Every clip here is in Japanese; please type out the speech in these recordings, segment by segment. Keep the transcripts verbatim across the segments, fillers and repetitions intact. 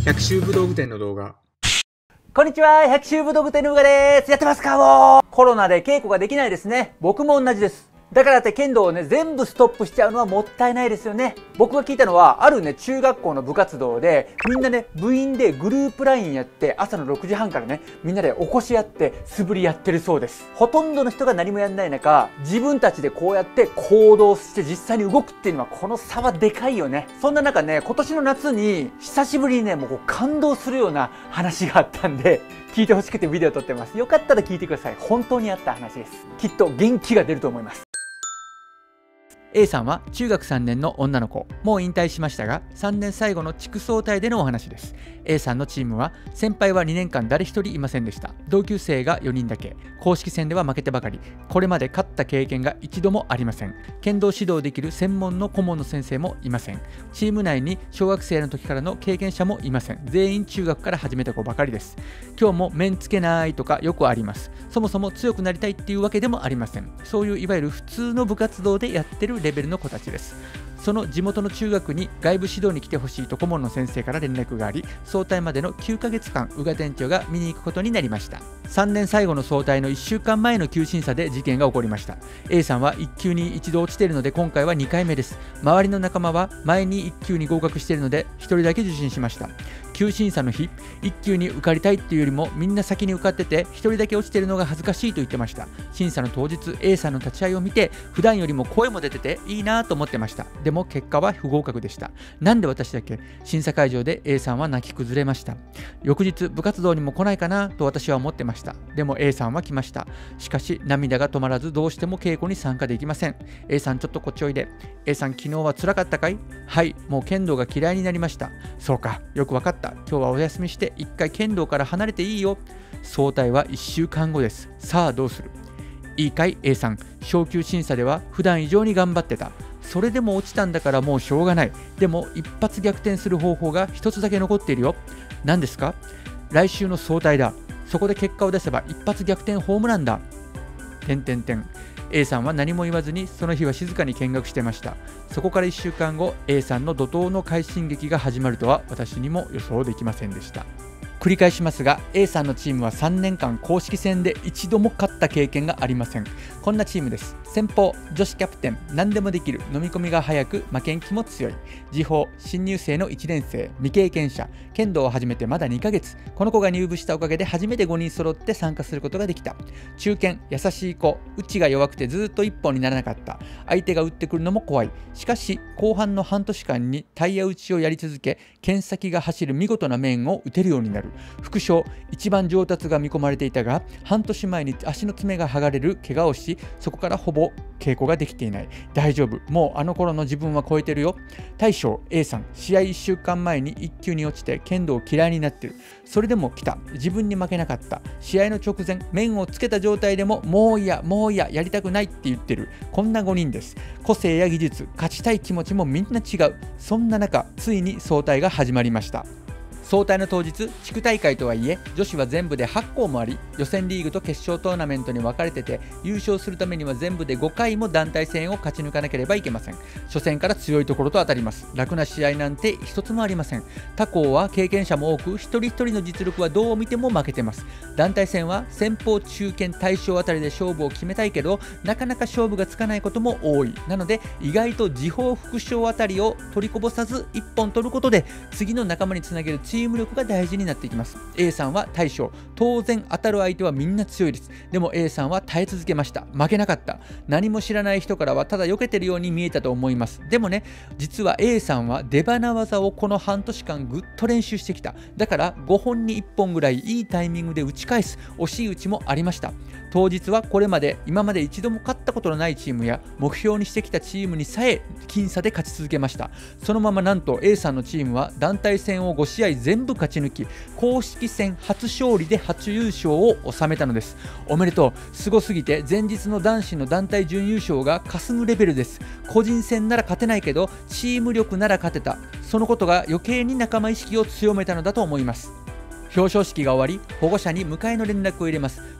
百秋武道具店の動画。 こんにちは、百秋武道具店のうがです。やってますかもうコロナで稽古ができないですね。僕も同じです。だからって剣道をね、全部ストップしちゃうのはもったいないですよね。僕が聞いたのは、あるね、中学校の部活動で、みんなね、部員でグループラインやって、朝のろくじはんからね、みんなで起こし合って、素振りやってるそうです。ほとんどの人が何もやんない中、自分たちでこうやって行動して実際に動くっていうのは、この差はでかいよね。そんな中ね、今年の夏に、久しぶりにね、もうこう感動するような話があったんで、聞いてほしくてビデオ撮ってます。よかったら聞いてください。本当にあった話です。きっと元気が出ると思います。A さんは中学さんねんの女の子、もう引退しましたが、さんねん最後の地区総体でのお話です。A さんのチームは、先輩はにねんかん誰一人いませんでした。同級生がよにんだけ。公式戦では負けてばかり。これまで勝った経験が一度もありません。剣道指導できる専門の顧問の先生もいません。チーム内に小学生の時からの経験者もいません。全員中学から始めた子ばかりです。今日も面つけないとかよくあります。そもそも強くなりたいっていうわけでもありません。そういういわゆる普通の部活動でやってるレベルの子たちです。その地元の中学に外部指導に来てほしいと顧問の先生から連絡があり、総体までのきゅうかげつかん、宇賀店長が見に行くことになりました。さんねん最後の総体のいっしゅうかんまえの級審査で事件が起こりました。 A さんはいっ級に一度落ちているので今回はにかいめです。周りの仲間は前にいっ級に合格しているのでひとりだけ受診しました。級審査の日、いっ級に受かりたいっていうよりもみんな先に受かっててひとりだけ落ちているのが恥ずかしいと言ってました。審査の当日 A さんの立ち会いを見て普段よりも声も出てていいなと思ってました。でも結果は不合格でした。なんで私だけ。審査会場で A さんは泣き崩れました。翌日部活動にも来ないかなと私は思ってました。でも A さんは来ました。しかし涙が止まらずどうしても稽古に参加できません。 A さんちょっとこっちおいで。 A さん昨日は辛かったかい？はい、もう剣道が嫌いになりました。そうか、よくわかった。今日はお休みして一回剣道から離れていいよ。総体はいっしゅうかんごです。さあどうする？いいかい A さん、昇級審査では普段以上に頑張ってた。それでも落ちたんだからもうしょうがない。でも一発逆転する方法が一つだけ残っているよ。何ですか？来週の総体だ。そこで結果を出せば一発逆転ホームランだ。てんてんてん。A さんは何も言わずにその日は静かに見学してました。そこからいっしゅうかんご A さんの怒涛の快進撃が始まるとは私にも予想できませんでした。繰り返しますが A さんのチームはさんねんかん公式戦で一度も勝った経験がありません。こんなチームです。先方、女子キャプテン、何でもできる、飲み込みが早く負けん気も強い。次方、新入生のいちねん生、未経験者、剣道を始めてまだにかげつ。この子が入部したおかげで初めてごにん揃って参加することができた。中堅、優しい子、内が弱くてずっと一本にならなかった。相手が打ってくるのも怖い。しかし後半の半年間にタイヤ打ちをやり続け、剣先が走る見事な面を打てるようになる。副将、一番上達が見込まれていたが半年前に足の爪が剥がれる怪我をし、そこからほぼ稽古ができていない。大丈夫、もうあの頃の自分は超えてるよ。大将 A さん、試合いっしゅうかんまえにいっ級に落ちて剣道を嫌いになってる。それでも来た。自分に負けなかった。試合の直前、面をつけた状態でももういやもういややりたくないって言ってる。こんなごにんです。個性や技術、勝ちたい気持ちもみんな違う。そんな中、ついに総体が始まりました。総体の当日、地区大会とはいえ女子は全部ではち校もあり、予選リーグと決勝トーナメントに分かれてて、優勝するためには全部でごかいも団体戦を勝ち抜かなければいけません。初戦から強いところと当たります。楽な試合なんて一つもありません。他校は経験者も多く、一人一人の実力はどう見ても負けてます。団体戦は先方、中堅、大将あたりで勝負を決めたいけど、なかなか勝負がつかないことも多い。なので意外と次方、副将あたりを取りこぼさずいっぽん取ることで次の仲間につなげるチームチーム力が大事になっていきます。 A さんは大将、当然当たる相手はみんな強いです。でも A さんは耐え続けました。負けなかった。何も知らない人からはただ避けてるように見えたと思います。でもね、実は A さんは出花技をこの半年間ぐっと練習してきた。だからごほんにいっぽんぐらいいいタイミングで打ち返す惜しい打ちもありました。当日はこれまで今まで一度も勝ったことのないチームや目標にしてきたチームにさえ僅差で勝ち続けました。そのままなんと A さんのチームは団体戦をご試合全部勝ち抜き、公式戦初勝利で初優勝を収めたのです。おめでとう。すごすぎて前日の男子の団体準優勝が霞むレベルです。個人戦なら勝てないけどチーム力なら勝てた。そのことが余計に仲間意識を強めたのだと思います。表彰式が終わり、保護者に迎えの連絡を入れます。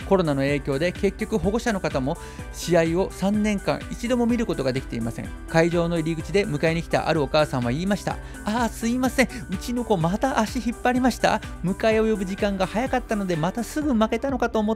コロナの影響で結局保護者の方も試合をさんねんかん一度も見ることができていません。会場の入り口で迎えに来たあるお母さんは言いました。あーすいません、うちの子また足引っ張りました。迎えを呼ぶ時間が早かったのでまたすぐ負けたのかと思って。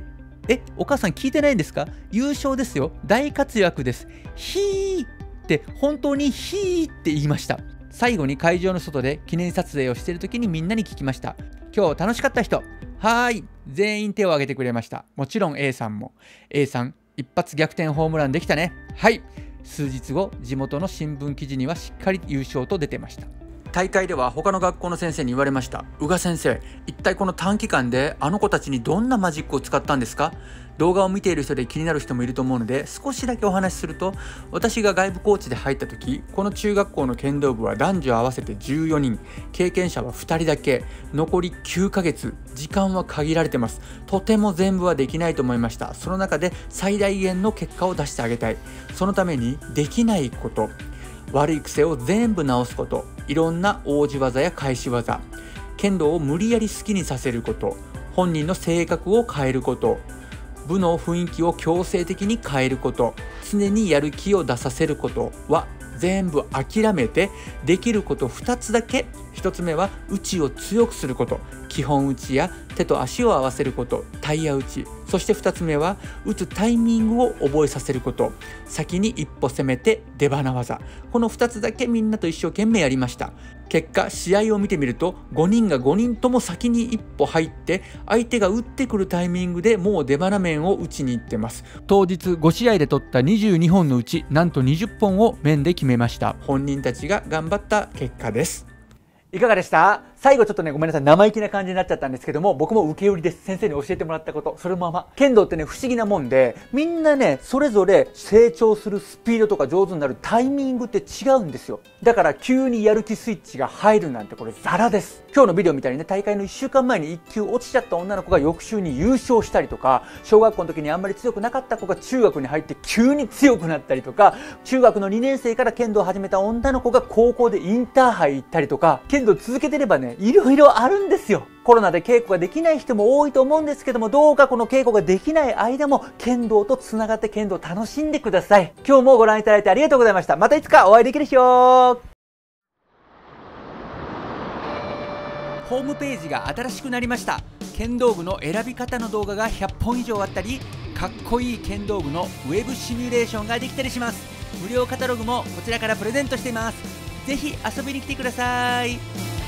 え、お母さん聞いてないんですか？優勝ですよ、大活躍です。ひーって本当にひーって言いました。最後に会場の外で記念撮影をしている時にみんなに聞きました。今日楽しかった人？はーい、全員手を挙げてくれました。もちろん A さんも。 A さん一発逆転ホームランできたね。はい。数日後、地元の新聞記事にはしっかり優勝と出てました。大会では他の学校の先生に言われました。宇賀先生、一体この短期間であの子たちにどんなマジックを使ったんですか？動画を見ている人で気になる人もいると思うので、少しだけお話しすると、私が外部コーチで入った時、この中学校の剣道部は男女合わせてじゅうよにん、経験者はふたりだけ、残りきゅうかげつ、時間は限られてます。とても全部はできないと思いました。その中で最大限の結果を出してあげたい。そのためにできないこと、悪い癖を全部直すこと、いろんな応じ技や返し技、剣道を無理やり好きにさせること、本人の性格を変えること、部の雰囲気を強制的に変えること、常にやる気を出させることは全部諦めて、できることふたつだけ。ひとつめは打ちを強くすること、基本打ちや手と足を合わせること、タイヤ打ち。そしてふたつめは打つタイミングを覚えさせること、先に一歩攻めて出鼻技。このふたつだけみんなと一生懸命やりました。結果、試合を見てみるとごにんがごにんとも先に一歩入って、相手が打ってくるタイミングでもう出鼻面を打ちに行ってます。当日ごしあいで取ったにじゅうにほんのうち、なんとにじゅっぽんを面で決めました。本人たちが頑張った結果です。いかがでした？最後ちょっとね、ごめんなさい、生意気な感じになっちゃったんですけども、僕も受け売りです。先生に教えてもらったこと、そのまま。剣道ってね、不思議なもんで、みんなね、それぞれ成長するスピードとか上手になるタイミングって違うんですよ。だから急にやる気スイッチが入るなんてこれザラです。今日のビデオみたいにね、大会のいっしゅうかんまえにいっきゅう落ちちゃった女の子が翌週に優勝したりとか、小学校の時にあんまり強くなかった子が中学に入って急に強くなったりとか、中学のにねん生から剣道を始めた女の子が高校でインターハイ行ったりとか、剣道続けてればね、いろいろあるんですよ。コロナで稽古ができない人も多いと思うんですけども、どうかこの稽古ができない間も剣道とつながって剣道を楽しんでください。今日もご覧いただいてありがとうございました。またいつかお会いできる日よ。ホームページが新しくなりました。剣道具の選び方の動画がひゃっぽん以上あったり、かっこいい剣道具のウェブシミュレーションができたりします。無料カタログもこちらからプレゼントしています。ぜひ遊びに来てください。